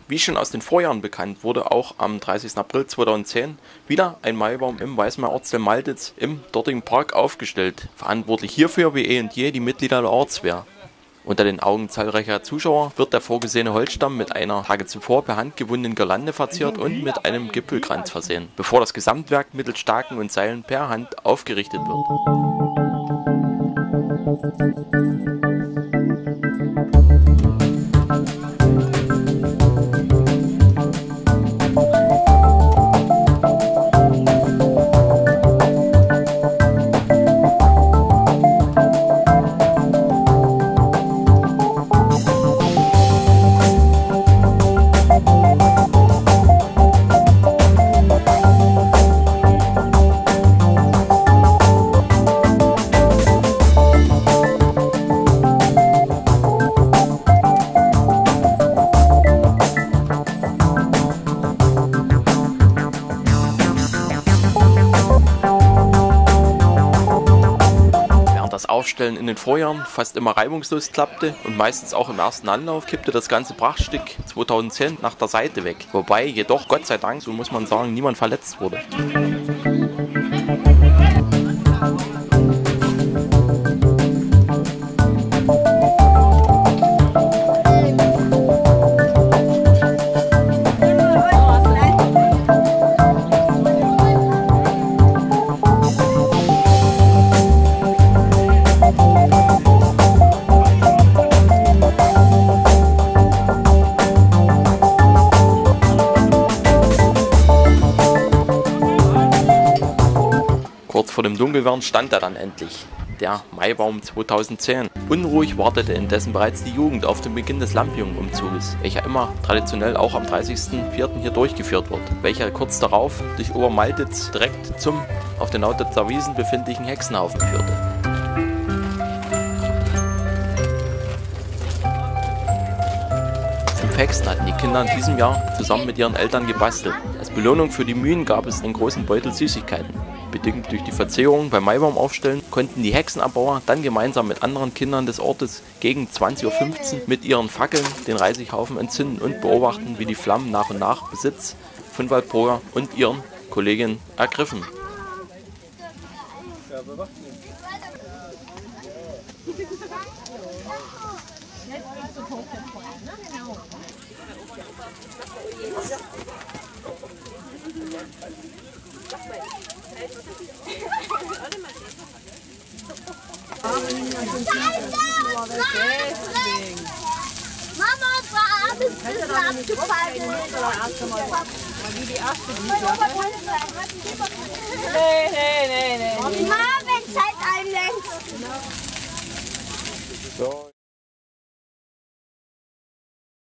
Wie schon aus den Vorjahren bekannt, wurde auch am 30. April 2010 wieder ein Maibaum im Weißmeer-Ortsteil Malditz im dortigen Park aufgestellt. Verantwortlich hierfür wie eh und je die Mitglieder der Ortswehr. Unter den Augen zahlreicher Zuschauer wird der vorgesehene Holzstamm mit einer Tage zuvor per Hand gewundenen Girlande verziert und mit einem Gipfelkranz versehen, bevor das Gesamtwerk mittels Staken und Seilen per Hand aufgerichtet wird. Das Aufstellen in den Vorjahren fast immer reibungslos klappte und meistens auch im ersten Anlauf, kippte das ganze Prachtstück 2010 nach der Seite weg. Wobei jedoch, Gott sei Dank, so muss man sagen, niemand verletzt wurde. Kurz vor dem Dunkelwerden stand er dann endlich, der Maibaum 2010. Unruhig wartete indessen bereits die Jugend auf den Beginn des Lampion-Umzuges, welcher immer traditionell auch am 30.04. hier durchgeführt wird, welcher kurz darauf durch Obermalditz direkt zum auf den Nautitzer Wiesen befindlichen Hexenhaufen führte. Hexen hatten die Kinder in diesem Jahr zusammen mit ihren Eltern gebastelt. Als Belohnung für die Mühen gab es einen großen Beutel Süßigkeiten. Bedingt durch die Verzögerung beim Maibaumaufstellen konnten die Hexenabbauer dann gemeinsam mit anderen Kindern des Ortes gegen 20:15 Uhr mit ihren Fackeln den Reisighaufen entzünden und beobachten, wie die Flammen nach und nach Besitz von Walpurga und ihren Kolleginnen ergriffen. Mama, Frau Abend ist abgefallen. Nee. Die Marvin Zeit einlenkt.